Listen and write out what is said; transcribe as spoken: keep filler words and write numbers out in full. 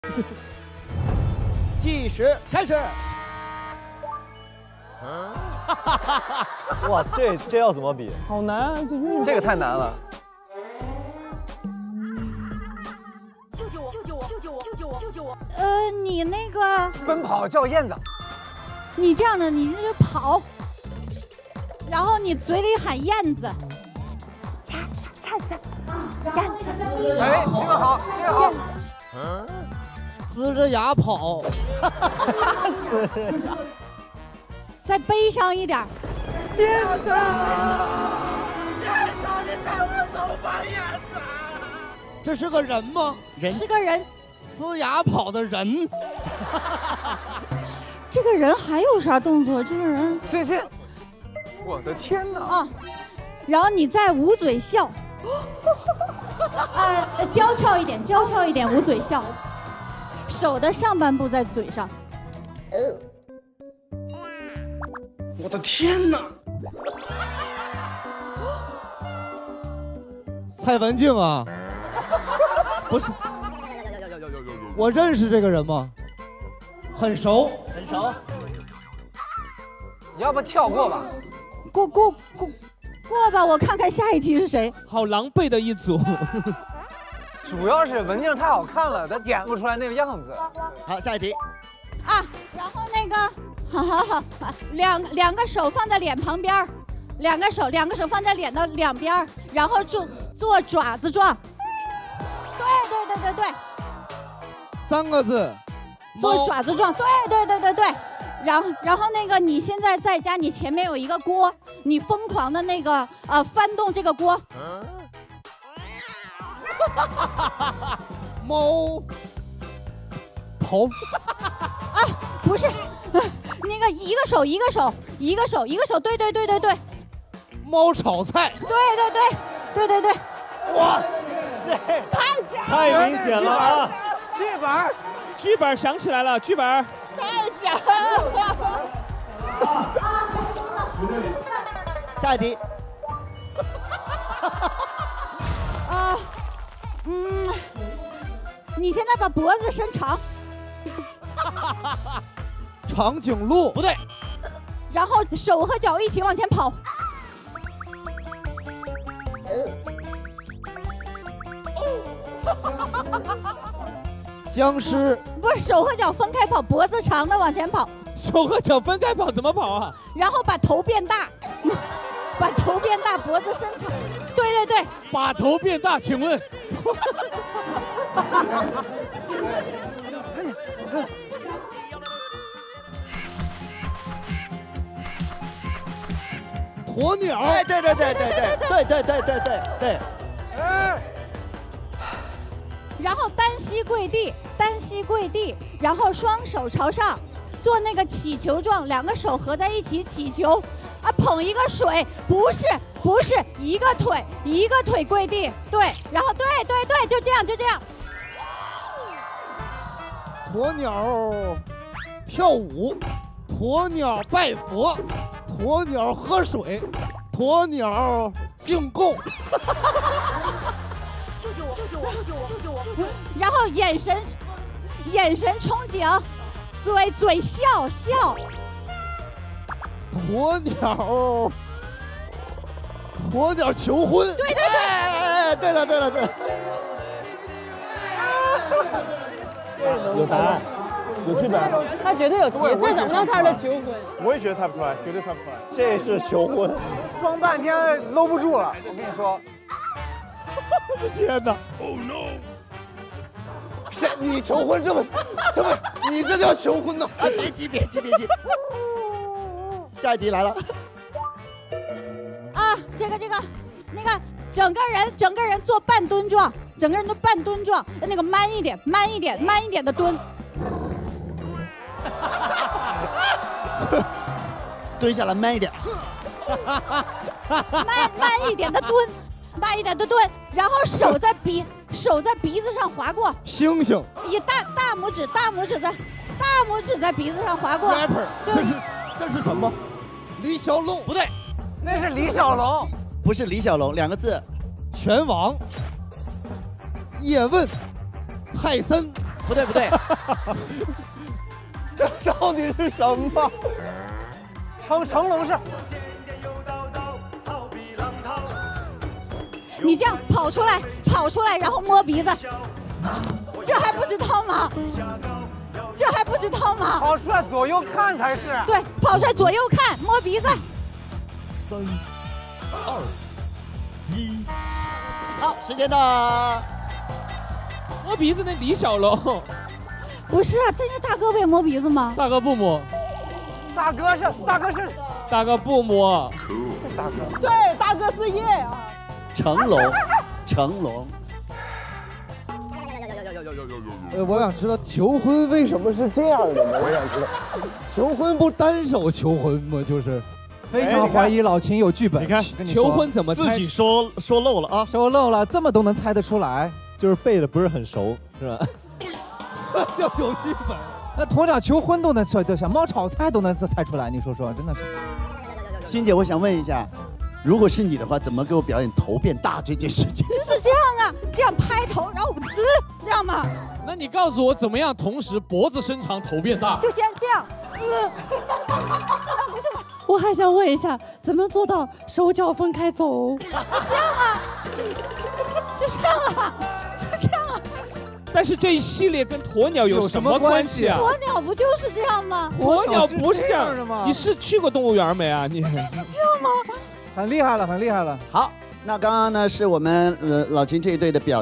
计时开始。 哇，这这要怎么比？ 好难啊，这运这个太难了。 救救我！救救我！救救我！救救我！救救我！ 呃，你那个奔跑叫燕子。 你这样的，你那就跑，然后你嘴里喊燕子，燕子，燕子，燕子。 哎，这个好，这个好。 嗯，呲着牙跑。 呲着牙。 再悲伤一点。 燕子， 燕子，你带我走吧，燕子。这是个人吗？人是个人。 呲牙跑的人。 这个人还有啥动作？这个人， 欣欣，我的天哪！ 啊，然后你再捂嘴笑，啊，娇俏一点，娇俏一点，捂嘴笑，手的上半部在嘴上。 我的天哪！蔡文静啊，不是，我认识这个人吗？很熟， 很熟。你要不跳过吧？ 过过过过吧，我看看下一题是谁。 好狼狈的一组。 主要是文静太好看了，她演不出来那个样子。 好，下一题。 啊，然后那个，好好好，两两个手放在脸旁边，两个手两个手放在脸的两边，然后做做爪子状。对对对对对。 三个字。 做爪子状，对对对对对，然后然后那个你现在在家，你前面有一个锅，你疯狂的那个呃翻动这个锅。嗯、 猫刨啊，不是，那个一个手一个手一个手一个手，对对对对对， 猫炒菜， 对对对对对对， 哇，这太假， 太明显了啊！ 剧本。 剧本想起来了，剧本太假了。 下一题。 啊，嗯，你现在把脖子伸长。 长颈鹿不对， 然后手和脚一起往前跑。 僵尸不是手和脚分开跑，脖子长的往前跑。 手和脚分开跑怎么跑啊？ 然后把头变大，把头变大，脖子伸长。对对对， 把头变大，请问？ 鸵鸟。哎，对对对对对对对对对对对。哎。 然后单膝跪地，单膝跪地，然后双手朝上，做那个祈求状，两个手合在一起祈求，啊，捧一个水，不是不是，一个腿一个腿跪地，对，然后对对对，就这样就这样。 鸵鸟跳舞，鸵鸟拜佛，鸵鸟喝水，鸵鸟进贡。 救救我！救救我！救救我！救救我！救救我！ 然后眼神，眼神憧憬，嘴嘴笑笑。 鸵鸟，鸵鸟求婚。 对对对， 哎，对了对了对了。 有答案，有剧本。 他绝对有题，这怎么能猜出来求婚？ 我也觉得猜不出来，绝对猜不出来。这是求婚，装半天搂不住了。我跟你说。 我的天哪 ！Oh no！ 天，你求婚这么这么，你这叫求婚呢？啊，别急别急别急。下一题来了。 啊，这个这个，那个整个人整个人做半蹲状，整个人都半蹲状，那个慢一点，慢一点，慢一点的蹲。 蹲下来慢一点。 慢慢一点的蹲。慢一点的蹲，然后手在鼻手在鼻子上划过， 星星， 以大大拇指大拇指在大拇指在鼻子上划过。 rapper， 这是这是什么？李小龙不对， 那是李小龙， 不是李小龙，两个字，拳王，叶问，泰森不对不对，这到底是什么？ 成成龙是。 你这样跑出来，跑出来，然后摸鼻子，这还不知道吗？这还不知道吗？ 跑出来左右看才是。 对，跑出来左右看，摸鼻子。 三、二、一， 好，时间到。 摸鼻子那李小龙。 不是啊，真是大哥不也摸鼻子吗？ 大哥不摸。 大哥是大哥是。 大哥不摸。 这大哥。 对，大哥是叶啊。 成龙，成龙。 呃，我想知道求婚为什么是这样的呢？我想知道，求婚不单手求婚吗？就是非常怀疑老秦有剧本。 你看求婚怎么自己说说漏了啊？ 说漏了，这么都能猜得出来， 就是背的不是很熟，是吧？ 这叫有剧本。 那鸵鸟求婚都能猜得，小猫炒菜都能猜出来，你说说，真的是。 欣姐，我想问一下。如果是你的话，怎么给我表演头变大这件事情？ 就是这样啊，这样拍头，然后滋，这样吗？ 那你告诉我怎么样，同时脖子伸长，头变大？ 就先这样。啊，不是吧？ 我还想问一下，怎么做到手脚分开走？ 就这样啊，就这样啊，就这样啊。 但是这一系列跟鸵鸟有什么关系啊？ 鸵鸟不就是这样吗？ 鸵鸟不是这样的吗？ 你是去过动物园没啊？你是这样吗？ 很厉害了，很厉害了。 好，那刚刚呢是我们呃老秦这一队的表